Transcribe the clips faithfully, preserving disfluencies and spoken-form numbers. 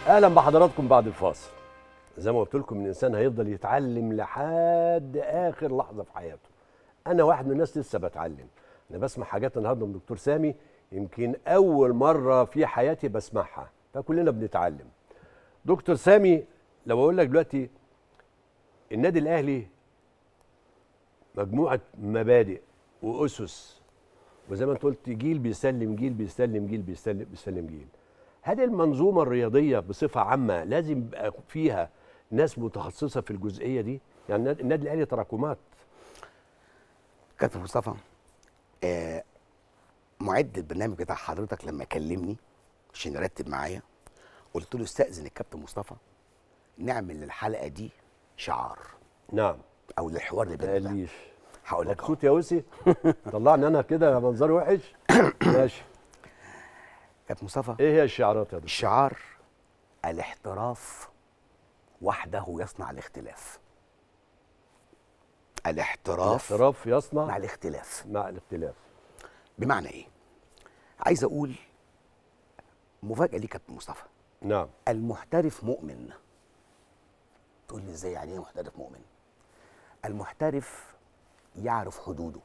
اهلا بحضراتكم بعد الفاصل. زي ما قلت لكم الانسان هيفضل يتعلم لحد اخر لحظه في حياته. انا واحد من الناس لسه بتعلم. انا بسمع حاجات النهارده من دكتور سامي يمكن اول مره في حياتي بسمعها، فكلنا بنتعلم. دكتور سامي، لو اقول لك دلوقتي النادي الاهلي مجموعه مبادئ واسس، وزي ما انت قلت جيل بيسلم جيل بيسلم جيل بيسلم بيسلم جيل. هل المنظومه الرياضيه بصفه عامه لازم يبقى فيها ناس متخصصه في الجزئيه دي؟ يعني النادي الاهلي تراكمات. كابتن مصطفى، آه معد البرنامج بتاع حضرتك لما كلمني عشان يرتب معايا، قلت له استأذن الكابتن مصطفى نعمل للحلقه دي شعار. نعم. او للحوار اللي بيننا ده. ماليش هقول لك مبسوط يا وسي. طلعني انا كده منظري وحش. ماشي. كابتن مصطفى، ايه هي الشعارات يا دكتور؟ الشعار الاحتراف وحده يصنع الاختلاف. الاحتراف الاحتراف يصنع مع الاختلاف. مع الاختلاف. بمعنى ايه؟ عايز اقول مفاجاه ليك يا كابتن مصطفى. نعم. المحترف مؤمن. تقول لي ازاي؟ يعني ايه محترف مؤمن؟ المحترف يعرف حدوده.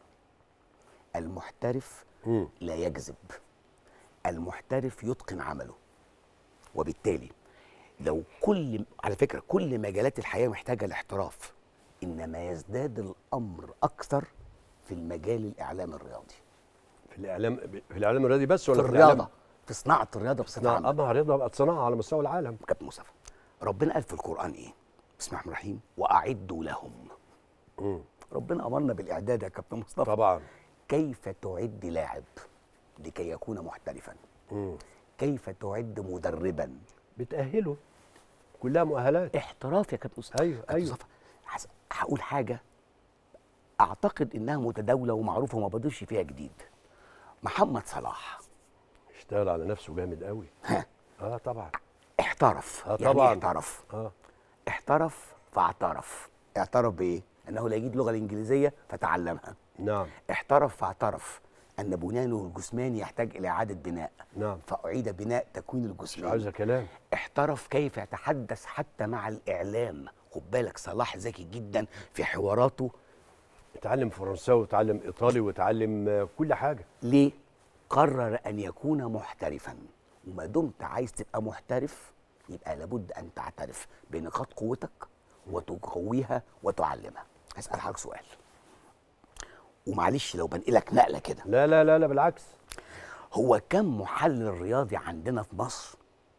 المحترف مم. لا يكذب. المحترف يتقن عمله. وبالتالي لو كل على فكره كل مجالات الحياه محتاجه الاحتراف، انما يزداد الامر اكثر في المجال الاعلام الرياضي. في الاعلام في الاعلام الرياضي بس ولا في في الرياضه؟ الإعلام؟ في صناعه الرياضه بصفه عامه. اه الرياضه بقت صناعه على مستوى العالم. كابتن مصطفى، ربنا قال في القران ايه؟ بسم الله الرحمن الرحيم: واعدوا لهم. مم. ربنا امرنا بالاعداد يا كابتن مصطفى. طبعا. كيف تعد لاعب لكي يكون محترفا؟ مم. كيف تعد مدربا؟ بتاهله، كلها مؤهلات. احتراف يا كابتن مصطفى. ايوه كابتن ايوه. مصطفى، حس- هقول حاجه اعتقد انها متداوله ومعروفه وما بضيفش فيها جديد. محمد صلاح اشتغل على نفسه جامد قوي. ها اه طبعا. احترف. اه يعني طبعا. إيه احترف؟ اه احترف فاعترف. اعترف بايه؟ انه لا يجيد اللغه الانجليزيه فتعلمها. نعم. احترف فاعترف ان بنيانه الجسماني يحتاج الى اعاده بناء. نعم. فاعيد بناء تكوين مش الجسماني. عايزه كلام. احترف كيف يتحدث حتى مع الاعلام. خد بالك صلاح ذكي جدا في حواراته. اتعلم فرنساوي وتعلم ايطالي وتعلم آه، كل حاجه. ليه؟ قرر ان يكون محترفا. وما دمت عايز تبقى محترف يبقى لابد ان تعترف بنقاط قوتك وتقويها وتعلمها. هسأل حضرتك سؤال، ومعلش لو بنقلك نقله كده. لا لا لا لا بالعكس. هو كم محلل رياضي عندنا في مصر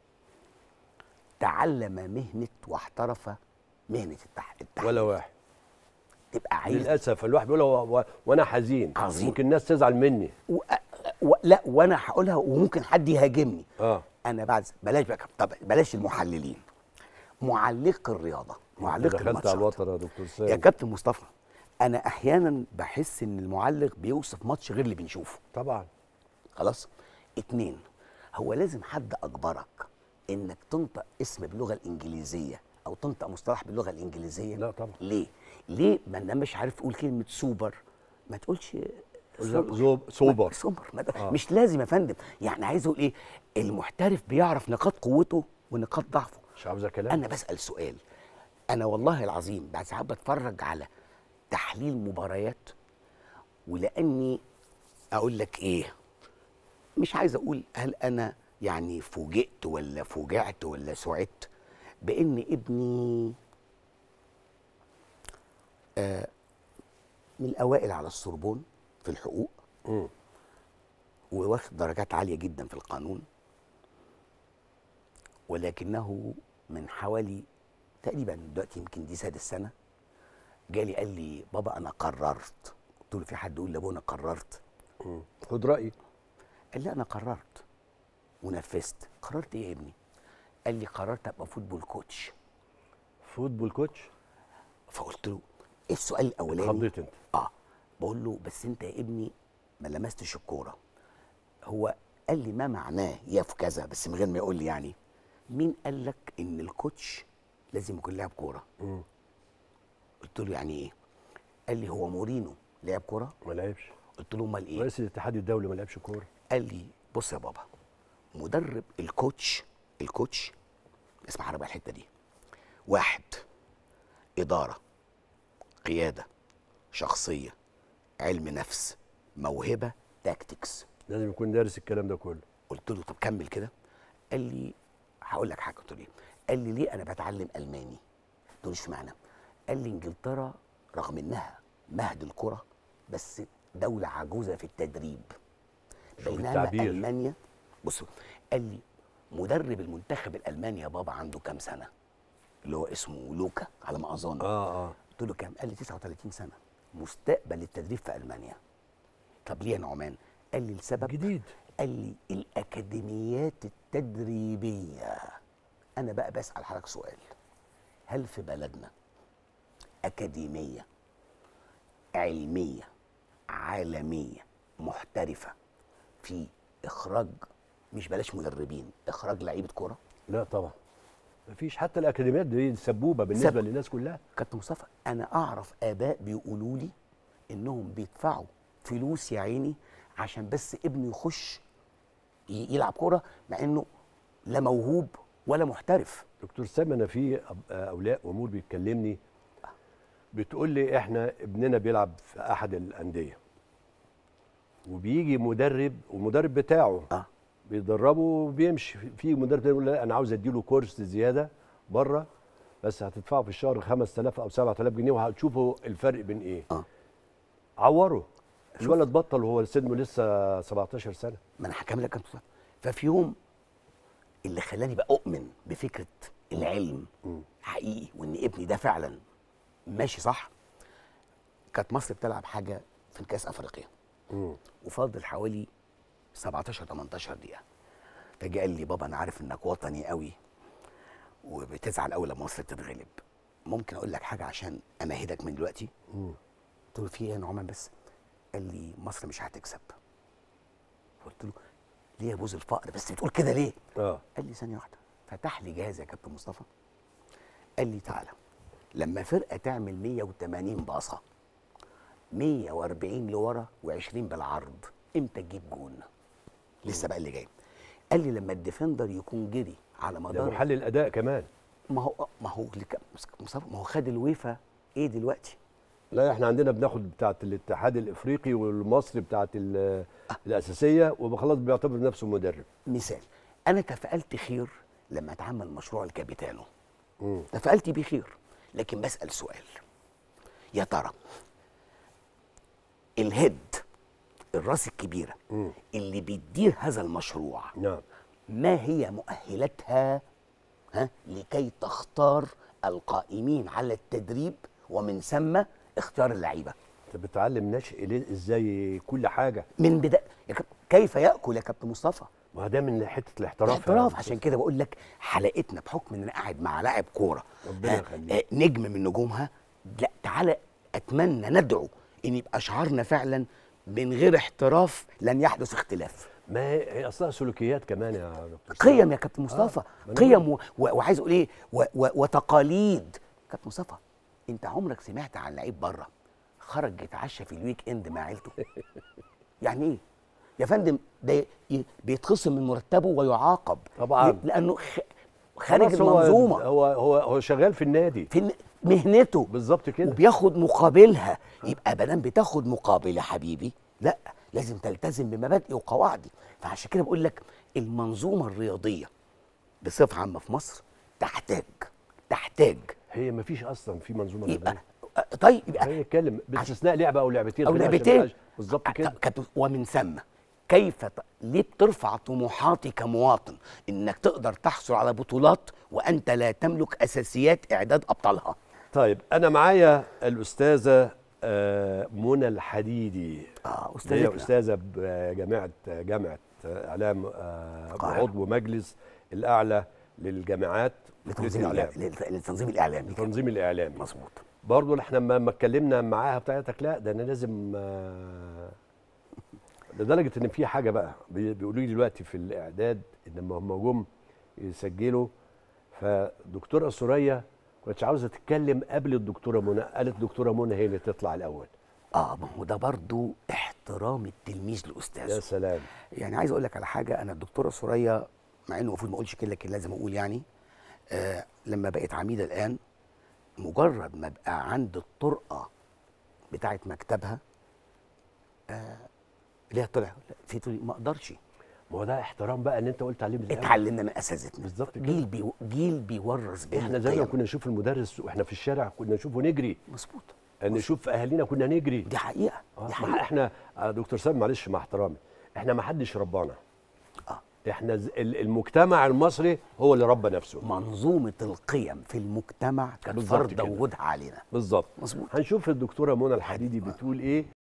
تعلم مهنه واحترف مهنه التح... التحليل؟ ولا واحد. تبقى عايز للاسف الواحد بيقول و... و... وانا حزين. عظيم. ممكن الناس تزعل مني. و... و... لا وانا هقولها وممكن حد يهاجمني. اه انا بعد بلاش بقى، طب بلاش المحللين، معلق الرياضه، معلق دخلت على الماتشات. الوتر يا دكتور سامي. يا كابتن مصطفى، انا احيانا بحس ان المعلق بيوصف ماتش غير اللي بنشوفه. طبعا. خلاص. اتنين، هو لازم حد اجبرك انك تنطق اسم باللغه الانجليزيه او تنطق مصطلح باللغه الانجليزيه؟ لا طبعا. ليه؟ ليه ما انا مش عارف تقول كلمه سوبر ما تقولش زوب سوبر. سوبر ما آه. مش لازم يا فندم. يعني عايز اقول ايه؟ المحترف بيعرف نقاط قوته ونقاط ضعفه. مش عاوزه كلام. انا بسال سؤال، انا والله العظيم بعد ساعات بتفرج على تحليل مباريات، ولاني اقول لك ايه، مش عايز اقول هل انا يعني فوجئت ولا فوجعت ولا سعدت بان ابني آه من الاوائل على السوربون في الحقوق، مم. وواخد درجات عاليه جدا في القانون، ولكنه من حوالي تقريبا دلوقتي يمكن دي سادس سنه جالي قال لي بابا انا قررت. قلت له في حد يقول لابونا قررت؟ مم. خد رايي. قال لي انا قررت ونفذت. قررت ايه يا ابني؟ قال لي قررت ابقى فوتبول كوتش. فوتبول كوتش. فقلت له ايه السؤال الاولاني؟ اتخضيت انت. اه بقول له بس انت يا ابني ما لمستش الكوره. هو قال لي ما معناه يا في كذا، بس من غير ما يقول لي يعني. مين قال لك ان الكوتش لازم يكون لاعب كوره؟ مم. قلت له يعني ايه؟ قال لي هو مورينو لعب كوره؟ ما لعبش. قلت له امال ايه؟ رئيس الاتحاد الدولي ما لعبش كوره. قال لي بص يا بابا، مدرب الكوتش الكوتش اسمع بقى الحته دي. واحد، اداره، قياده، شخصيه، علم نفس، موهبه، تاكتكس. لازم يكون دارس الكلام ده كله. قلت له طب كمل كده. قال لي هقول لك حاجه. قلت له ليه؟ قال لي ليه انا بتعلم الماني؟ قلت له اشمعنى؟ قال لي انجلترا رغم انها مهد الكره بس دوله عجوزه في التدريب، بينما المانيا. بص، قال لي مدرب المنتخب الالماني يا بابا عنده كام سنه؟ اللي هو اسمه لوكا على ما اظن. اه اه قلت له كام؟ قال لي تسعة وثلاثين سنه. مستقبل التدريب في المانيا. طب ليه يا نعمان؟ قال لي السبب جديد. قال لي الاكاديميات التدريبيه. انا بقى بسال حضرتك سؤال، هل في بلدنا اكاديميه علميه عالميه محترفه في اخراج، مش بلاش مدربين، اخراج لعيبه كوره؟ لا طبعا مفيش. حتى الاكاديميات دي سبوبه بالنسبه سب... للناس كلها. كابتن مصطفى، انا اعرف اباء بيقولوا لي انهم بيدفعوا فلوس يا عيني عشان بس ابنه يخش يلعب كوره مع انه لا موهوب ولا محترف. دكتور سامي، انا في اولياء امور بيتكلمني بتقول لي احنا ابننا بيلعب في احد الانديه وبيجي مدرب والمدرب بتاعه اه بيدربه وبيمشي. في مدرب تاني يقول لا انا عاوز اديله كورس زياده بره بس هتدفعه في الشهر خمسة آلاف او سبعة آلاف جنيه وهتشوفوا الفرق بين ايه. اه عوره الولد بطل وهو سنه لسه سبعتاشر سنه. ما انا هكمل لك. ففي يوم اللي خلاني بقى اؤمن بفكره العلم م. حقيقي وان ابني ده فعلا ماشي صح، كانت مصر بتلعب حاجه في الكاس افريقيا م. وفاضل حوالي سبعتاشر تمنتاشر دقيقه. فجاء قال لي بابا انا عارف انك وطني قوي وبتزعل قوي لما مصر تتغلب، ممكن اقول لك حاجه عشان امهدك من دلوقتي؟ م. قلت له في ايه يا نعمان بس؟ قال لي مصر مش هتكسب. قلت له ليه يا بوز الفقر بس بتقول كده ليه؟ اه قال لي ثانيه واحده. فتح لي جهاز يا كابتن مصطفى، قال لي تعالى لما فرقه تعمل مية وتمانين باصه مية واربعين لورا و20 بالعرض امتى تجيب جون؟ لسه بقى اللي جاي. قال لي لما الديفندر يكون جري على مدار ده محلل اداء كمان. ما هو ما هو مصطفى ما هو خد الويفا ايه دلوقتي؟ لا احنا عندنا بناخد بتاعه الاتحاد الافريقي والمصري بتاعه الاساسيه وخلاص بيعتبر نفسه مدرب. مثال، انا تفائلت خير لما اتعمل مشروع الكابيتانو. مم. تفائلت بيه خير، لكن بسال سؤال، يا ترى الهيد الراس الكبيره مم. اللي بيدير هذا المشروع نعم ما هي مؤهلاتها ها لكي تختار القائمين على التدريب ومن ثم اختيار اللعيبه؟ انت بتعلم ناشئ ليه ازاي كل حاجه من بدايه يا كاب... كيف ياكل يا كابتن مصطفى؟ ما ده من حته الاحتراف. الاحتراف. عشان كده بقول لك حلقتنا بحكم ان انا قاعد مع لاعب كوره ربنا يخليك نجم من نجومها، لا تعالى اتمنى ندعو ان يبقى شعارنا فعلا من غير احتراف لن يحدث اختلاف. ما هي اصلها سلوكيات كمان يا دكتور. قيم يا كابتن مصطفى. آه. قيم و... و... وعايز اقول ايه و... و... وتقاليد. كابتن مصطفى انت عمرك سمعت عن لعيب بره خرج يتعشى في الويك اند مع عيلته؟ يعني ايه يا فندم؟ ده بيتخصم من مرتبه ويعاقب طبعا لانه خ... خارج هو المنظومه. هو هو هو شغال في النادي في مهنته بالظبط كده وبياخد مقابلها. يبقى بدل بتاخد مقابل يا حبيبي، لا لازم تلتزم بمبادئي وقواعدي. فعشان كده بقول لك المنظومه الرياضيه بصفه عامه في مصر تحتاج تحتاج هي ما فيش اصلا في منظومه رياضيه. طيب يبقى خلينا نتكلم باستثناء لعبه او لعبتين او لعبتين بالظبط كده. ومن ثم كيف ت... ليه بترفع طموحاتي كمواطن انك تقدر تحصل على بطولات وانت لا تملك اساسيات اعداد ابطالها؟ طيب انا معايا الاستاذه منى الحديدي. اه استاذه هي استاذه بجامعه جامعه اعلام وعضو مجلس الاعلى للجامعات لتنظيم الاعلام للتنظيم الاعلامي التنظيم الاعلامي مظبوط. برضه احنا لما اتكلمنا معاها بتاعتك لا ده انا لازم لدرجه ان في حاجه بقى بيقولوا لي دلوقتي في الاعداد ان لما هم جم يسجلوا فدكتوره سوريا كانتش عاوزه تتكلم قبل الدكتوره منى، قالت الدكتوره منى هي اللي تطلع الاول. اه ما هو ده برضه احترام التلميذ لاستاذه. يا سلام. يعني عايز اقول لك على حاجه، انا الدكتوره سوريا مع انه المفروض ما اقولش كده لكن لازم اقول يعني آه لما بقت عميده الان، مجرد ما بقى عند الطرقه بتاعه مكتبها آه ليها طلع في طريق ما اقدرش. ما هو ده احترام بقى اللي انت قلت عليه من الأول. اتعلمنا من اساتذتنا بالظبط كده. جيل بي جيل بيورث جيل. احنا زي ما كنا نشوف المدرس واحنا في الشارع كنا نشوفه نجري، مظبوط، نشوف اهالينا كنا نجري. دي حقيقه آه. دي حقيقه. احنا آه دكتور سامي معلش مع احترامي، احنا ما حدش ربانا. اه احنا ز- ال- المجتمع المصري هو اللي ربى نفسه. منظومه القيم في المجتمع كانت بالظبط فرض كده. وجودها علينا. بالظبط. مظبوط. هنشوف الدكتوره منى الحديدي بتقول ايه